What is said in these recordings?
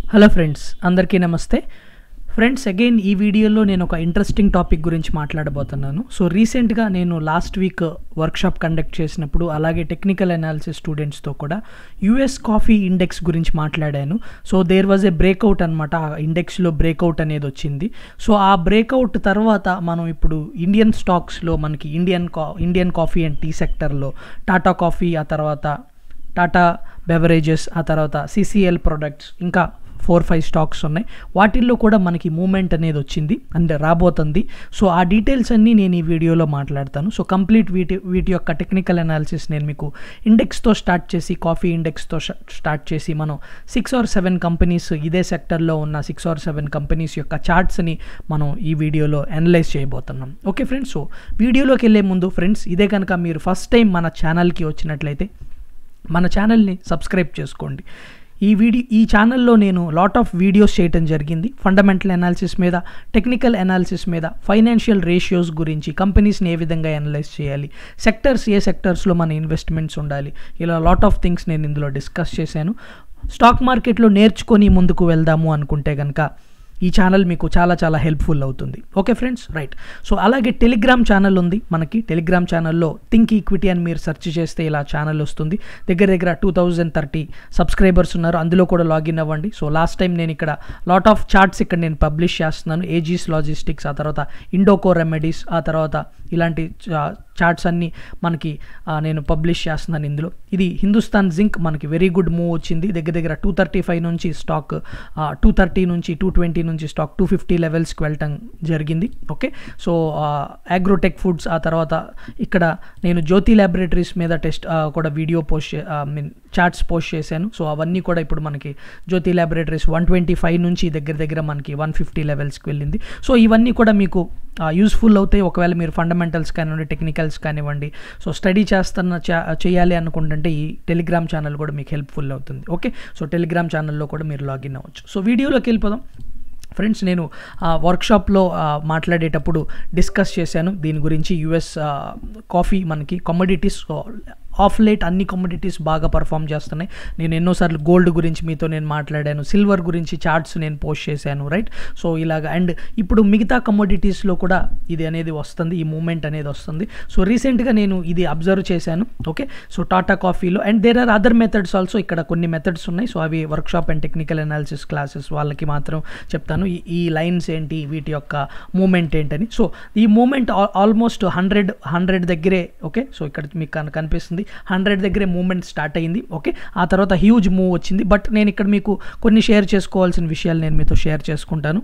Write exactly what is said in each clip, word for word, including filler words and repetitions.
Hello friends, అందరికీ నమస్తే. Friends, again ఈ వీడియోలో నేను ఒక ఇంట్రెస్టింగ్ టాపిక్ గురించి మాట్లాడబోతున్నాను. సో రీసెంట్గా నేను లాస్ట్ వీక్ వర్క్షాప్ కండక్ట్ చేసినప్పుడు, అలాగే టెక్నికల్ అనాలిసిస్ స్టూడెంట్స్తో కూడా యూఎస్ కాఫీ ఇండెక్స్ గురించి మాట్లాడాను. So there was a breakout అనమాట. ఆ ఇండెక్స్లో బ్రేక్అవుట్ అనేది వచ్చింది. సో ఆ బ్రేక్అవుట్ తర్వాత మనం ఇప్పుడు ఇండియన్ స్టాక్స్లో మనకి ఇండియన్ కా ఇండియన్ కాఫీ అండ్ టీ సెక్టర్లో టాటా కాఫీ, ఆ తర్వాత టాటా బెవరేజెస్, ఆ తర్వాత సిసిఎల్ ప్రొడక్ట్స్, ఇంకా ఫోర్ ఫైవ్ స్టాక్స్ ఉన్నాయి. వాటిల్లో కూడా మనకి మూమెంట్ అనేది వచ్చింది అండ్ రాబోతుంది. సో ఆ డీటెయిల్స్ అన్నీ నేను ఈ వీడియోలో మాట్లాడతాను. సో కంప్లీట్ వీటి వీటి యొక్క టెక్నికల్ అనాలిసిస్ నేను మీకు ఇండెక్స్తో స్టార్ట్ చేసి, కాఫీ ఇండెక్స్తో స్టార్ట్ చేసి, మనం సిక్స్ ఆర్ సెవెన్ కంపెనీస్, ఇదే సెక్టర్లో ఉన్న సిక్స్ ఆర్ సెవెన్ కంపెనీస్ యొక్క చార్ట్స్ని మనం ఈ వీడియోలో అనలైజ్ చేయబోతున్నాం. ఓకే ఫ్రెండ్స్, సో వీడియోలోకి వెళ్ళే ముందు ఫ్రెండ్స్, ఇదే కనుక మీరు ఫస్ట్ టైం మన ఛానల్కి వచ్చినట్లయితే మన ఛానల్ని సబ్స్క్రైబ్ చేసుకోండి. ఈ వీడియో ఈ ఛానల్లో నేను లాట్ ఆఫ్ వీడియోస్ చేయడం జరిగింది. ఫండమెంటల్ అనాలిసిస్ మీద, టెక్నికల్ అనాలిసిస్ మీద, ఫైనాన్షియల్ రేషియోస్ గురించి, కంపెనీస్ని ఏ విధంగా అనలైజ్ చేయాలి, సెక్టర్స్ ఏ సెక్టర్స్లో మన ఇన్వెస్ట్మెంట్స్ ఉండాలి, ఇలా లాట్ ఆఫ్ థింగ్స్ నేను ఇందులో డిస్కస్ చేశాను. స్టాక్ మార్కెట్లో నేర్చుకొని ముందుకు వెళ్దాము అనుకుంటే కనుక ఈ ఛానల్ మీకు చాలా చాలా హెల్ప్ఫుల్ అవుతుంది. Okay friends, right. సో అలాగే టెలిగ్రామ్ ఛానల్ ఉంది మనకి. టెలిగ్రామ్ ఛానల్లో థింక్ ఈక్విటీ అని మీరు సెర్చ్ చేస్తే ఇలా ఛానల్ వస్తుంది. దగ్గర దగ్గర టూ థౌజండ్ థర్టీ సబ్స్క్రైబర్స్ ఉన్నారు. అందులో కూడా లాగిన్ అవ్వండి. సో లాస్ట్ టైం నేను ఇక్కడ లాట్ ఆఫ్ చార్ట్స్ ఇక్కడ నేను పబ్లిష్ చేస్తున్నాను. ఏజీస్ లాజిస్టిక్స్, ఆ తర్వాత ఇండోకో రెమెడీస్, ఆ తర్వాత ఇలాంటి చార్ట్స్ అన్నీ మనకి నేను పబ్లిష్ చేస్తున్నాను ఇందులో. ఇది హిందుస్థాన్ జింక్ మనకి వెరీ గుడ్ మూవ్ వచ్చింది. దగ్గర దగ్గర టూ థర్టీ ఫైవ్ నుంచి స్టాక్ టూ థర్టీ నుంచి టూ ట్వంటీ నుంచి స్టాక్ టూ ఫిఫ్టీ లెవెల్స్కి వెళ్ళటం జరిగింది. ఓకే, సో అగ్రోటెక్ ఫుడ్స్, ఆ తర్వాత ఇక్కడ నేను జ్యోతి ల్యాబొరేటరీస్ మీద టెస్ట్ కూడా video post mean charts post చేశాను. సో అవన్నీ కూడా ఇప్పుడు మనకి Jyothi laboratories one twenty five నుంచి దగ్గర దగ్గర మనకి వన్ ఫిఫ్టీ లెవెల్స్కి వెళ్ళింది. సో ఇవన్నీ కూడా మీకు యూస్ఫుల్ అవుతాయి ఒకవేళ మీరు ఫండమెంటల్స్ కానివ్వండి, టెక్నికల్స్ కానివ్వండి, సో స్టడీ చేస్తున్న చేయాలి అనుకుంటుంటే ఈ టెలిగ్రామ్ ఛానల్ కూడా మీకు హెల్ప్ఫుల్ అవుతుంది. ఓకే, సో టెలిగ్రామ్ ఛానల్లో కూడా మీరు లాగిన్ అవ్వచ్చు. సో వీడియోలోకి వెళ్ళిపోదాం ఫ్రెండ్స్. నేను వర్క్షాప్లో మాట్లాడేటప్పుడు డిస్కస్ చేశాను దీని గురించి. యుఎస్ కాఫీ మనకి కమోడిటీస్ ఆఫ్ లేట్ అన్ని కమోడిటీస్ బాగా పర్ఫామ్ చేస్తున్నాయి. నేను ఎన్నోసార్లు గోల్డ్ గురించి మీతో నేను మాట్లాడాను, సిల్వర్ గురించి చార్ట్స్ నేను పోస్ట్ చేశాను, రైట్. సో ఇలాగ అండ్ ఇప్పుడు మిగతా కమోడిటీస్లో కూడా ఇది అనేది వస్తుంది, ఈ మూమెంట్ అనేది వస్తుంది. సో రీసెంట్గా నేను ఇది అబ్జర్వ్ చేశాను. ఓకే, సో టాటా కాఫీలో and there are other methods also. ఇక్కడ కొన్ని మెథడ్స్ ఉన్నాయి. సో అవి workshop and technical analysis classes వాళ్ళకి మాత్రం చెప్తాను ఈ లైన్స్ ఏంటి, వీటి యొక్క మూమెంట్ ఏంటని. సో ఈ మూమెంట్ ఆల్మోస్ట్ హండ్రెడ్ హండ్రెడ్ దగ్గరే. ఓకే, సో ఇక్కడ మీకు కనిపిస్తుంది హండ్రెడ్ దగ్గరే మూవ్మెంట్ స్టార్ట్ అయ్యింది. ఓకే, ఆ తర్వాత హ్యూజ్ మూవ్ వచ్చింది. బట్ నేను ఇక్కడ మీకు కొన్ని షేర్ చేసుకోవాల్సిన విషయాలు నేను మీతో షేర్ చేసుకుంటాను.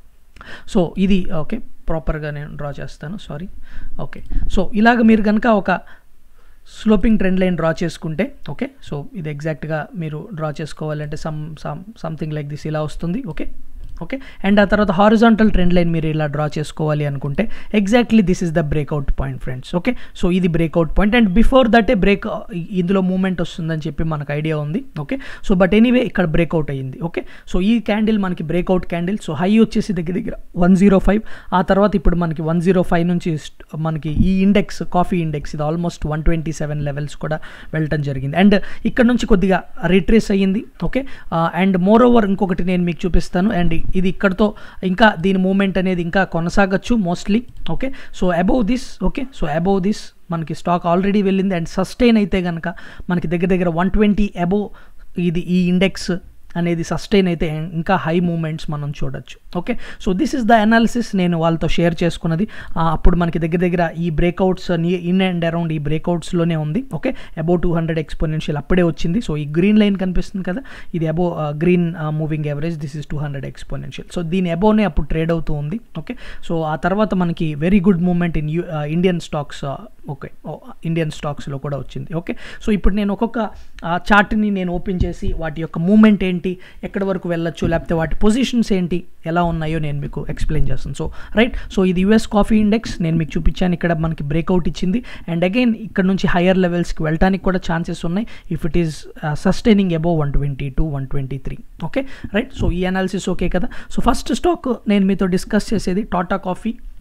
సో ఇది ఓకే, ప్రాపర్గా నేను డ్రా చేస్తాను, సారీ. ఓకే, సో ఇలాగ మీరు కనుక ఒక స్లోపింగ్ ట్రెండ్ లైన్ డ్రా చేసుకుంటే, ఓకే, సో ఇది ఎగ్జాక్ట్గా మీరు డ్రా చేసుకోవాలంటే some some something like this ఇలా వస్తుంది. ఓకే ఓకే అండ్ ఆ తర్వాత హారిజాంటల్ ట్రెండ్ లైన్ మీరు ఇలా డ్రా చేసుకోవాలి అనుకుంటే exactly this is the breakout point friends. Okay, so ఇది breakout point and before that a break ఇందులో మూమెంట్ వస్తుందని చెప్పి మనకు ఐడియా ఉంది. ఓకే, సో బట్ ఎనీవే ఇక్కడ బ్రేక్అవుట్ అయ్యింది. ఓకే, సో ఈ క్యాండిల్ మనకి బ్రేక్అవుట్ క్యాండిల్. సో హై వచ్చేసి దగ్గర దగ్గర వన్ జీరో ఫైవ్, ఆ తర్వాత ఇప్పుడు మనకి వన్ జీరో ఫైవ్ నుంచి మనకి ఈ ఇండెక్స్ కాఫీ ఇండెక్స్ ఇది almost one twenty seven levels కూడా వెళ్ళటం జరిగింది అండ్ ఇక్కడ నుంచి కొద్దిగా రిట్రేస్ అయ్యింది. ఓకే, అండ్ మోర్ ఓవర్ ఇంకొకటి నేను మీకు చూపిస్తాను అండ్ ఇది ఇక్కడతో ఇంకా దీని మూమెంట్ అనేది ఇంకా కొనసాగచ్చు mostly. Okay, so above this. Okay, so above this మనకి స్టాక్ ఆల్రెడీ వెళ్ళింది అండ్ సస్టైన్ అయితే కనుక మనకి దగ్గర దగ్గర వన్ ట్వంటీ అబౌవ్ ఇది ఈ ఇండెక్స్ అనేది సస్టైన్ అయితే ఇంకా హై మూమెంట్స్ మనం చూడొచ్చు. Okay, so this is the analysis నేను వాళ్ళతో షేర్ చేసుకున్నది. అప్పుడు మనకి దగ్గర దగ్గర ఈ బ్రేక్అవుట్స్ ఇన్ అండ్ అరౌండ్ ఈ బ్రేక్అవుట్స్లోనే ఉంది. Okay, above two hundred exponential అప్పుడే వచ్చింది. సో ఈ గ్రీన్ లైన్ కనిపిస్తుంది కదా, ఇది above green moving average, this is two hundred exponential. So దీని అబౌవ్నే అప్పుడు ట్రేడ్ అవుతూ ఉంది. ఓకే, సో ఆ తర్వాత మనకి very good moment in you Indian stocks. Okay, Indian స్టాక్స్లో కూడా వచ్చింది. ఓకే, సో ఇప్పుడు నేను ఒక్కొక్క చార్ట్ని నేను ఓపెన్ చేసి వాటి యొక్క మూమెంట్ ఏంటి, ఎక్కడి వరకు వెళ్ళొచ్చు, లేకపోతే వాటి పొజిషన్స్ ఏంటి, ఎలా ఉన్నాయో నేను మీకు ఎక్స్ప్లెయిన్ చేస్తాను. సో రైట్, సో ఇది యూఎస్ కాఫీ ఇండెక్స్ నేను మీకు చూపించాను. ఇక్కడ మనకి బ్రేక్అవుట్ ఇచ్చింది అండ్ అగైన్ ఇక్కడ నుంచి హయ్యర్ లెవెల్స్కి వెళ్ళడానికి కూడా ఛాన్సెస్ ఉన్నాయి if it is sustaining above one twenty two one twenty three. Okay right, so ఈ అనాలిసిస్ ఓకే కదా. సో ఫస్ట్ స్టాక్ నేను మీతో డిస్కస్ చేసేది Tata coffee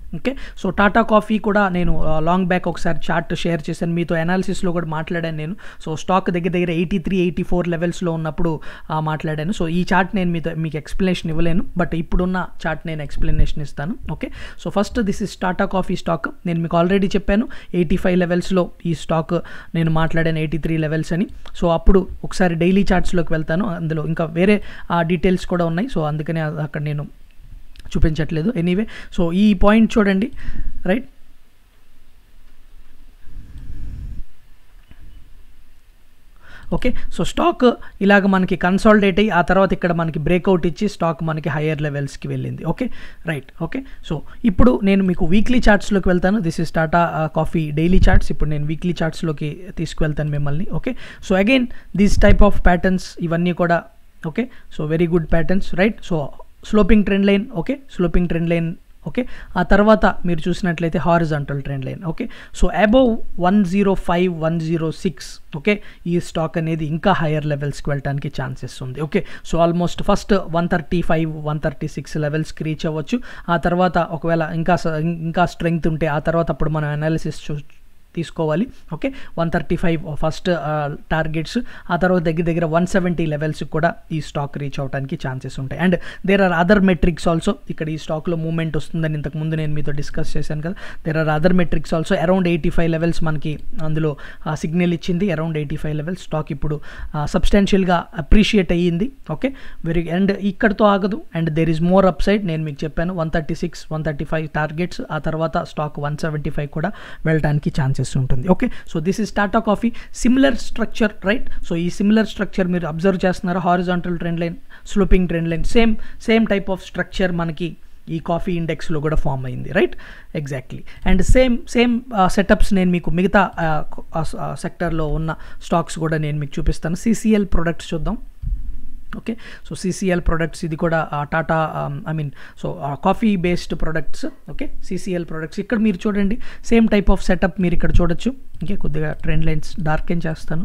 okay. So Tata coffee కూడా నేను లాంగ్ బ్యాక్ ఒకసారి చార్ట్ షేర్ చేశాను మీతో, అనాలిసిస్లో కూడా మాట్లాడాను నేను. సో స్టాక్ దగ్గర దగ్గర ఎయిటీ త్రీ ఎయిటీ ఫోర్ లెవెల్స్లో ఉన్నప్పుడు మాట్లాడాను. సో ఈ చార్ట్ నేను మీతో మీకు ఎక్స్ప్లెనేషన్ ఇవ్వలేను, బట్ ఇప్పుడున్న చార్ట్ నేను ఎక్స్ప్లెనేషన్ ఇస్తాను. Okay. So first this is Tata coffee stock. నేను మీకు ఆల్రెడీ చెప్పాను ఎయిటీ ఫైవ్ లెవెల్స్లో ఈ స్టాక్ నేను మాట్లాడాను, ఎయిటీ త్రీ లెవెల్స్ అని. సో అప్పుడు ఒకసారి డైలీ చార్ట్స్లోకి వెళ్తాను, అందులో ఇంకా వేరే డీటెయిల్స్ కూడా ఉన్నాయి. సో అందుకని అక్కడ నేను చూపించట్లేదు. ఎనీవే, సో ఈ పాయింట్ చూడండి, రైట్. ఓకే. సో స్టాక్ ఇలాగ మనకి కన్సాలిడేట్ అయ్యి ఆ తర్వాత ఇక్కడ మనకి బ్రేక్అవుట్ ఇచ్చి స్టాక్ మనకి హయ్యర్ లెవెల్స్కి వెళ్ళింది. Okay, right. ఓకే. సో ఇప్పుడు నేను మీకు వీక్లీ చార్ట్స్లోకి వెళ్తాను. This is Tata coffee daily charts. ఇప్పుడు నేను వీక్లీ చార్ట్స్లోకి తీసుకువెళ్తాను మిమ్మల్ని. Okay. So again these type of patterns ఇవన్నీ కూడా okay. So very good patterns, right. So sloping trend line, okay, sloping trend line. Okay. ఆ తర్వాత మీరు చూసినట్లయితే horizontal trend line. Okay. So above one zero five one zero six okay, ఈ stock అనేది ఇంకా higher లెవెల్స్కి వెళ్ళడానికి ఛాన్సెస్ ఉంది. Okay. So almost first one thirty five one thirty six లెవెల్స్కి రీచ్ అవ్వచ్చు. ఆ తర్వాత ఒకవేళ ఇంకా ఇంకా స్ట్రెంగ్త్ ఉంటే ఆ తర్వాత అప్పుడు మనం అనాలిసిస్ చూ తీసుకోవాలి. Okay. One thirty five first targets, ఆ తర్వాత దగ్గర దగ్గర వన్ సెవెంటీ లెవెల్స్ కూడా ఈ స్టాక్ రీచ్ అవడానికి ఛాన్సెస్ ఉంటాయి. And there are other metrics also. ఇక్కడ ఈ స్టాక్లో మూవ్మెంట్ వస్తుందని ఇంతకుముందు నేను మీతో డిస్కస్ చేశాను కదా. There are other metrics also. Around eighty five levels మనకి అందులో సిగ్నల్ ఇచ్చింది. Around eighty five levels stock ఇప్పుడు సబ్స్టాన్షియల్గా అప్రిషియేట్ అయ్యింది. Okay, very. అండ్ ఇక్కడతో ఆగదు, and there is more upside. నేను మీకు చెప్పాను one thirty six one thirty five targets, ఆ తర్వాత స్టాక్ వన్ సెవెంటీ ఫైవ్ కూడా వెళ్ళడానికి ఛాన్సెస్ ఉంటుంది. Okay. So this is Tata coffee. Similar structure, right. So ఈ సిమిలర్ స్ట్రక్చర్ మీరు అబ్జర్వ్ చేస్తున్నారు. Horizontal trend line, sloping trend line, same same type of structure మనకి ఈ కాఫీ ఇండెక్స్లో కూడా ఫామ్ అయింది, right. Exactly. And same same setups నేను మీకు మిగతా సెక్టర్లో ఉన్న స్టాక్స్ కూడా నేను మీకు చూపిస్తాను. సిసిఎల్ ప్రొడక్ట్స్ చూద్దాం. ఓకే. సో సిసిఎల్ ప్రొడక్ట్స్, ఇది కూడా Tata I mean so coffee based products. Okay, CCL products. ఇక్కడ మీరు చూడండి సేమ్ టైప్ ఆఫ్ సెటప్ మీరు ఇక్కడ చూడొచ్చు. ఓకే, కొద్దిగా ట్రెండ్ లైన్స్ డార్కెన్ చేస్తాను.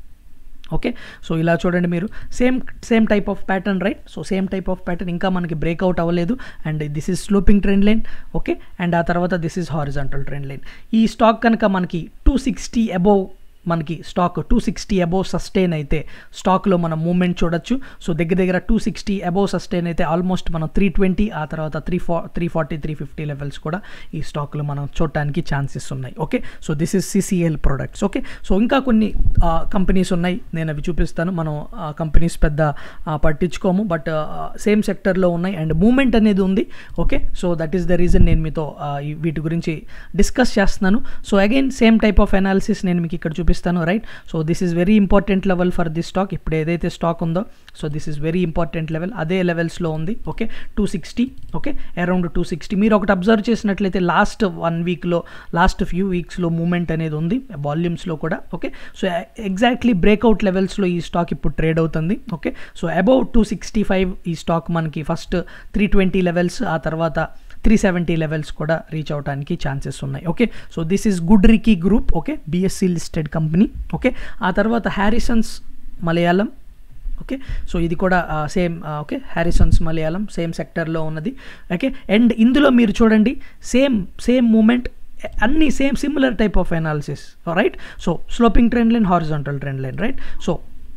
ఓకే. సో ఇలా చూడండి మీరు, same same type of pattern, right. So same type of pattern, ఇంకా మనకి బ్రేక్అవుట్ అవ్వలేదు. And this is sloping trend line. Okay. And ఆ తర్వాత this is horizontal trend line. ఈ స్టాక్ కనుక మనకి టూ సిక్స్టీ అబోవ్ మనకి stock two sixty above sustain అయితే స్టాక్లో మనం మూవ్మెంట్ చూడొచ్చు. సో దగ్గర దగ్గర టూ సిక్స్టీ అబోవ్ సస్టైన్ అయితే ఆల్మోస్ట్ మనం త్రీ ట్వంటీ ఆ తర్వాత త్రీ ఫా three forty three fifty levels కూడా ఈ స్టాక్లో మనం చూడటానికి ఛాన్సెస్ ఉన్నాయి. Okay. So this is CCL products. Okay. So ఇంకా కొన్ని కంపెనీస్ ఉన్నాయి, నేను అవి చూపిస్తాను. మనం కంపెనీస్ పెద్ద పట్టించుకోము, బట్ సేమ్ సెక్టర్లో ఉన్నాయి అండ్ మూవ్మెంట్ అనేది ఉంది. Okay. So that is the reason నేను మీతో వీటి గురించి డిస్కస్ చేస్తున్నాను. So again same type of analysis నేను మీకు ఇక్కడ చూపిస్తాను, right. So this is very important level for this stock. ఇప్పుడు ఏదైతే స్టాక్ ఉందో, so this is very important level, అదే లెవెల్స్లో ఉంది. Okay, two sixty. Okay, around two sixty. మీరు ఒకటి అబ్జర్వ్ చేసినట్లయితే లాస్ట్ వన్ వీక్లో లాస్ట్ ఫ్యూ వీక్స్లో మూవ్మెంట్ అనేది ఉంది వాల్యూమ్స్లో కూడా. ఓకే. సో ఎగ్జాక్ట్లీ బ్రేక్అవుట్ లెవెల్స్లో ఈ స్టాక్ ఇప్పుడు ట్రేడ్ అవుతుంది. Okay. So above two sixty five ఈ స్టాక్ మనకి ఫస్ట్ త్రీ ట్వంటీ లెవెల్స్, ఆ తర్వాత త్రీ సెవెంటీ లెవెల్స్ కూడా రీచ్ అవడానికి ఛాన్సెస్ ఉన్నాయి. Okay. So this is Goodricke group. Okay, BSE listed company. Okay. ఆ తర్వాత హ్యారిసన్స్ మలయాళం. ఓకే. సో ఇది కూడా same. Okay, Harrisons Malayalam same సెక్టర్లో ఉన్నది. ఓకే. అండ్ ఇందులో మీరు చూడండి సేమ్ సేమ్ మూమెంట్, అన్ని same similar type of analysis, right. So sloping trend line, horizontal trend line, right. So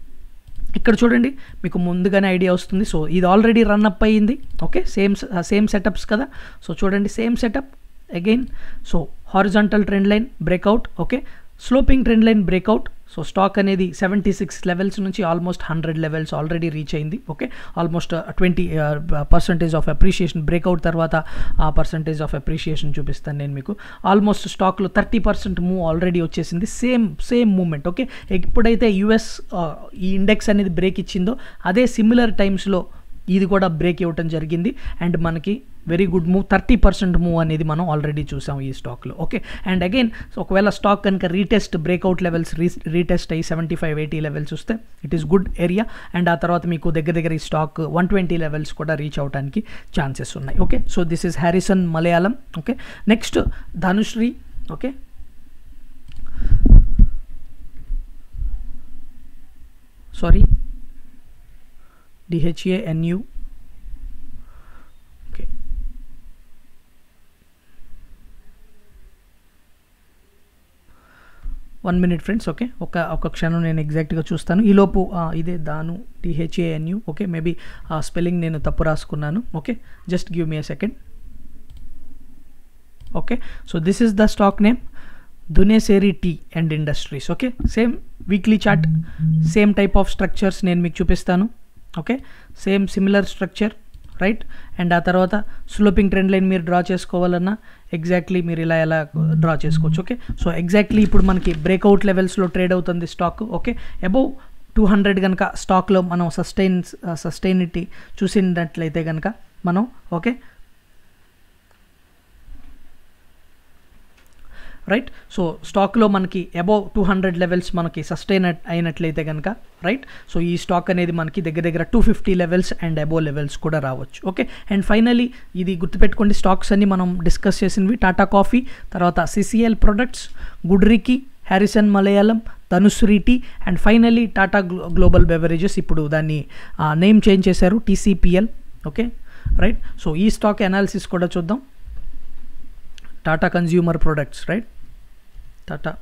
ఇక్కడ చూడండి మీకు ముందుగానే ఐడియా వస్తుంది. సో ఇది ఆల్రెడీ రన్ అప్ అయ్యింది. ఓకే, సేమ్ సేమ్ సెటప్స్ కదా. సో చూడండి same setup again. So horizontal trend line breakout. Okay, sloping trend line breakout. So stock అనేది సెవెంటీ సిక్స్ లెవెల్స్ నుంచి almost hundred levels already reach అయింది. Okay, almost twenty percentage of appreciation breakout తర్వాత ఆ percentage of appreciation చూపిస్తాను నేను మీకు. Almost స్టాక్లో thirty percent move already వచ్చేసింది. Same same moment. ఓకే, ఎప్పుడైతే యుఎస్ ఈ ఇండెక్స్ అనేది బ్రేక్ ఇచ్చిందో అదే సిమిలర్ టైమ్స్లో ఇది కూడా బ్రేక్ ఇవ్వటం జరిగింది. అండ్ మనకి very good move, thirty percent move అనేది మనం ఆల్రెడీ చూసాం ఈ స్టాక్లో. ఓకే. అండ్ అగైన్ ఒకవేళ స్టాక్ కనుక retest breakout levels re retest అయ్యి సెవెంటీ ఫైవ్ ఎయిటీ లెవెల్స్ వస్తే it is good area. And ఆ తర్వాత మీకు దగ్గర దగ్గర ఈ స్టాక్ వన్ ట్వంటీ లెవెల్స్ కూడా రీచ్ అవడానికి ఛాన్సెస్ ఉన్నాయి. Okay. So this is Harrison Malayalam. Okay. Next Dhanushri. Okay, sorry D H A N U. Okay, one minute friends. Okay, ఒక ఒక క్షణం నేను ఎగ్జాక్ట్గా చూస్తాను. ఈలోపు ఇదే దాను టీహెచ్ఏఎన్యు. ఓకే, మేబీ స్పెల్లింగ్ నేను తప్పు రాసుకున్నాను. Okay, just give me a second. Okay, so this is the stock name Dhunseri tea and industries. Okay, same weekly chart, same type of structures నేను మీకు చూపిస్తాను. Okay, same similar structure, right. And ఆ తర్వాత sloping trend line మీరు draw చేసుకోవాలన్నా exactly మీరు ఇలా ఎలా డ్రా చేసుకోవచ్చు. ఓకే, సో ఎగ్జాక్ట్లీ ఇప్పుడు మనకి బ్రేక్అవుట్ లెవెల్స్లో ట్రేడ్ అవుతుంది stock. Okay, above two hundred కనుక స్టాక్లో మనం సస్టైన్ సస్టైనిటీ చూసినట్లయితే కనుక మనం ఓకే రైట్. సో స్టాక్లో మనకి అబౌవ్ టూ హండ్రెడ్ లెవెల్స్ మనకి సస్టైన్ అయినట్లయితే కనుక రైట్. సో ఈ స్టాక్ అనేది మనకి దగ్గర దగ్గర two fifty levels and above levels కూడా రావచ్చు. ఓకే, అండ్ ఫైనలీ ఇది గుర్తుపెట్టుకోండి, స్టాక్స్ అన్ని మనం డిస్కస్ చేసినవి టాటా కాఫీ, తర్వాత CCL products, Goodricke, Harrison Malayalam, Tanushri tea, and finally Tata global beverages. ఇప్పుడు దాన్ని నేమ్ చేంజ్ చేశారు, టీసీపీఎల్. Okay right. సో ఈ స్టాక్ అనాలిసిస్ కూడా చూద్దాం. Tata consumer products, right. Tata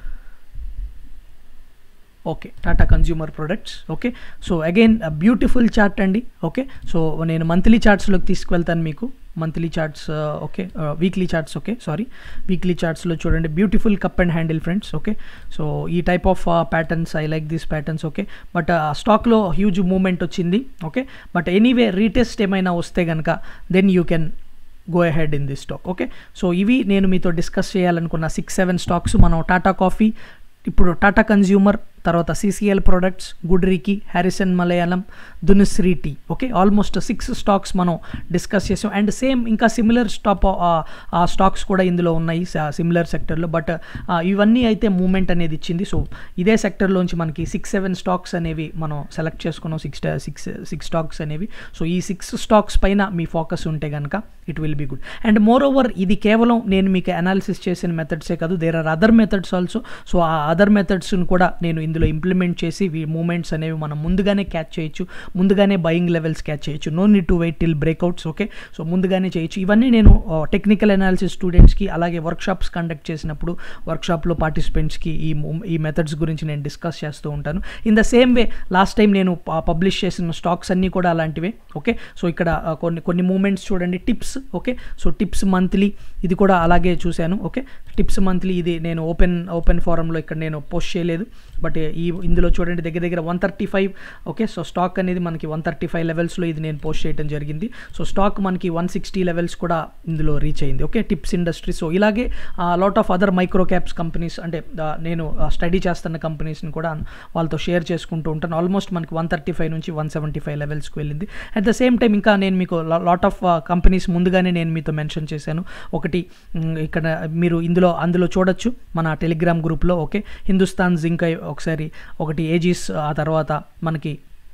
okay Tata consumer products. Okay, so again beautiful chart అండి. ఓకే, సో నేను monthly చార్ట్స్లోకి తీసుకువెళ్తాను మీకు. Monthly charts okay, weekly charts. Okay sorry, weekly చార్ట్స్లో చూడండి, beautiful cup and handle friends. Okay, so ఈ type of patterns, I like these patterns. Okay, but స్టాక్లో huge moment వచ్చింది. ఓకే, బట్ ఎనీవే రీటెస్ట్ ఏమైనా వస్తే కనుక then you can go ahead in this stock. Okay, so ఇవి నేను మీతో discuss చేయాలనుకున్న సిక్స్ సెవెన్ స్టాక్స్. మనం టాటా కాఫీ, ఇప్పుడు టాటా కన్జ్యూమర్, తర్వాత CCL products, Goodricke, Harrison Malayalam, Dhunushri tea. Okay, almost six stocks మనం డిస్కస్ చేసాం. అండ్ సేమ్ ఇంకా సిమిలర్ స్టాప్ ఆ స్టాక్స్ కూడా ఇందులో ఉన్నాయి సిమిలర్ సెక్టర్లో. బట్ ఇవన్నీ అయితే మూమెంట్ అనేది ఇచ్చింది. సో ఇదే సెక్టర్లోంచి మనకి సిక్స్ సెవెన్ స్టాక్స్ అనేవి మనం సెలెక్ట్ చేసుకున్నాం, సిక్స్ సిక్స్ సిక్స్ స్టాక్స్ అనేవి. సో ఈ సిక్స్ స్టాక్స్ పైన మీ ఫోకస్ ఉంటే కనుక it will be good. And moreover ఇది కేవలం నేను మీకు అనాలిసిస్ చేసిన మెథడ్సే కాదు, there are other methods also. So ఆ అదర్ మెథడ్స్ని కూడా నేను ఇందులో ఇంప్లిమెంట్ చేసి ఈ మూమెంట్స్ అనేవి మనం ముందుగానే క్యాచ్ చేయొచ్చు, ముందుగానే బయింగ్ లెవెల్స్ క్యాచ్ చేయొచ్చు. No need to wait till breakouts. Okay, so ముందుగానే చేయొచ్చు. ఇవన్నీ నేను టెక్నికల్ అనాలిసిస్ స్టూడెంట్స్కి అలాగే వర్క్షాప్స్ కండక్ట్ చేసినప్పుడు వర్క్షాప్లో పార్టిసిపెంట్స్కి ఈ ఈ మెథడ్స్ గురించి నేను డిస్కస్ చేస్తూ ఉంటాను. In the same way last time నేను పబ్లిష్ చేసిన స్టాక్స్ అన్నీ కూడా అలాంటివే. ఓకే, సో ఇక్కడ కొన్ని కొన్ని మూమెంట్స్ చూడండి, tips. Okay, so tips monthly ఇది కూడా అలాగే చూశాను. ఓకే, టిప్స్ మంత్లీ ఇది నేను ఓపెన్ ఓపెన్ ఫోరంలో ఇక్కడ నేను పోస్ట్ చేయలేదు, బట్ ఈ ఇందులో చూడండి దగ్గర దగ్గర one thirty five. Okay, so stock అనేది మనకి వన్ థర్టీ ఫైవ్ లెవెల్స్లో ఇది నేను పోస్ట్ చేయడం జరిగింది. సో స్టాక్ మనకి వన్ సిక్స్టీ లెవెల్స్ కూడా ఇందులో రీచ్ అయింది. Okay, tips industry. సో ఇలాగే lot of other micro caps companies, అంటే నేను స్టడీ చేస్తున్న కంపెనీస్ని కూడా వాళ్ళతో షేర్ చేసుకుంటూ ఉంటాను. ఆల్మోస్ట్ మనకి వన్ థర్టీ ఫైవ్ నుంచి వన్ సెవెంటీ ఫైవ్ లెవెల్స్కి వెళ్ళింది. అట్ ద సేమ్ టైం ఇంకా నేను మీకు లాట్ ఆఫ్ కంపెనీస్ ముందుగానే నేను మీతో మెన్షన్ చేశాను. ఒకటి ఇక్కడ మీరు ఇందులో అందులో చూడొచ్చు మన టెలిగ్రామ్ గ్రూప్లో. ఓకే, హిందుస్థాన్ జింక్ ఒకసారి, ఒకటి ఏజిస్, ఆ తర్వాత మనకి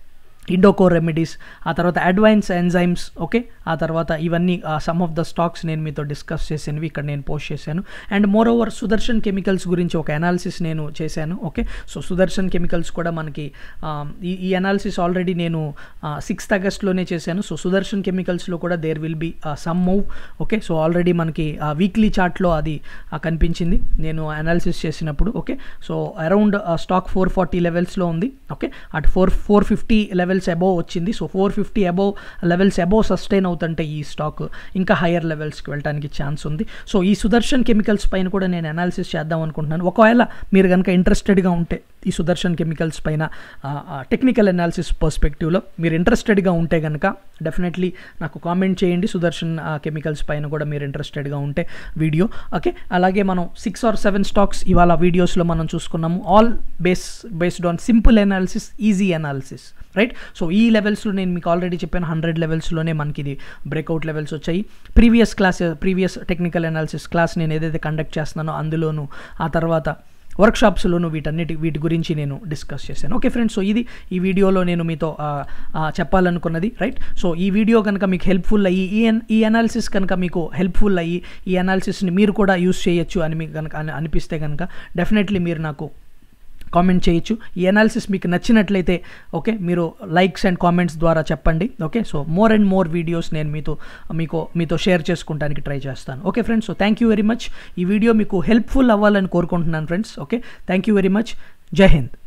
ఇండోకో రెమెడీస్, ఆ తర్వాత అడ్వాన్స్ ఎంజైమ్స్. ఓకే, ఆ తర్వాత ఇవన్నీ సమ్ ఆఫ్ ద స్టాక్స్ నేను మీతో డిస్కస్ చేసినవి ఇక్కడ నేను పోస్ట్ చేశాను. And moreover Sudarshan chemicals గురించి ఒక అనాలిసిస్ నేను చేశాను. ఓకే, సో సుదర్శన్ కెమికల్స్ కూడా మనకి ఈ ఈ అనాలిసిస్ ఆల్రెడీ నేను సిక్స్త్ ఆగస్ట్లోనే చేశాను. సో సుదర్శన్ కెమికల్స్లో కూడా there will be some move. Okay, so already మనకి వీక్లీ చార్ట్లో అది కనిపించింది నేను అనాలిసిస్ చేసినప్పుడు. Okay, so around stock four forty లెవెల్స్లో ఉంది. ఓకే, అటు four four fifty levels above వచ్చింది. So four fifty above levels above sustain అవుతుంటే ఈ స్టాక్ ఇంకా హయ్యర్ లెవెల్స్కి వెళ్ళడానికి ఛాన్స్ ఉంది. సో ఈ సుదర్శన్ కెమికల్స్ పైన కూడా నేను అనాలిసిస్ చేద్దాం అనుకుంటున్నాను. ఒకవేళ మీరు కనుక ఇంట్రెస్టెడ్గా ఉంటే ఈ సుదర్శన్ కెమికల్స్ పైన టెక్నికల్ అనాలిసిస్ పర్స్పెక్టివ్లో మీరు ఇంట్రెస్టెడ్గా ఉంటే కనుక డెఫినెట్లీ నాకు కామెంట్ చేయండి. సుదర్శన్ కెమికల్స్ పైన కూడా మీరు ఇంట్రెస్టెడ్గా ఉంటే వీడియో. ఓకే, అలాగే మనం సిక్స్ ఆర్ సెవెన్ స్టాక్స్ ఇవాళ వీడియోస్లో మనం చూసుకున్నాము. All base based on simple analysis, easy analysis, right. So ఈ లెవెల్స్లో నేను మీకు ఆల్రెడీ చెప్పాను, హండ్రెడ్ లెవెల్స్లోనే మనకి ఇది బ్రేక్అవుట్ లెవెల్స్ వచ్చాయి. Previous class previous technical analysis class నేను ఏదైతే కండక్ట్ చేస్తున్నానో అందులోను, ఆ తర్వాత వర్క్షాప్స్లోను వీటన్నిటి వీటి గురించి నేను డిస్కస్ చేశాను. ఓకే ఫ్రెండ్స్, సో ఇది ఈ వీడియోలో నేను మీతో చెప్పాలనుకున్నది, రైట్. సో ఈ వీడియో కనుక మీకు హెల్ప్ఫుల్ అయ్యి ఈ ఈ అనాలిసిస్ కనుక మీకు హెల్ప్ఫుల్ అయ్యి ఈ అనాలిసిస్ని మీరు కూడా యూస్ చేయొచ్చు అని మీకు కనుక అనిపిస్తే కనుక డెఫినెట్లీ మీరు నాకు కామెంట్ చేయొచ్చు. ఈ అనాలిసిస్ మీకు నచ్చినట్లయితే ఓకే మీరు లైక్స్ అండ్ కామెంట్స్ ద్వారా చెప్పండి. Okay so more and more videos నేను మీతో మీకు మీతో షేర్ చేసుకుంటానికి ట్రై చేస్తాను. Okay friends, so thank you very much. ఈ వీడియో మీకు హెల్ప్ఫుల్ అవ్వాలని కోరుకుంటున్నాను friends. Okay thank you very much. Jai Hind.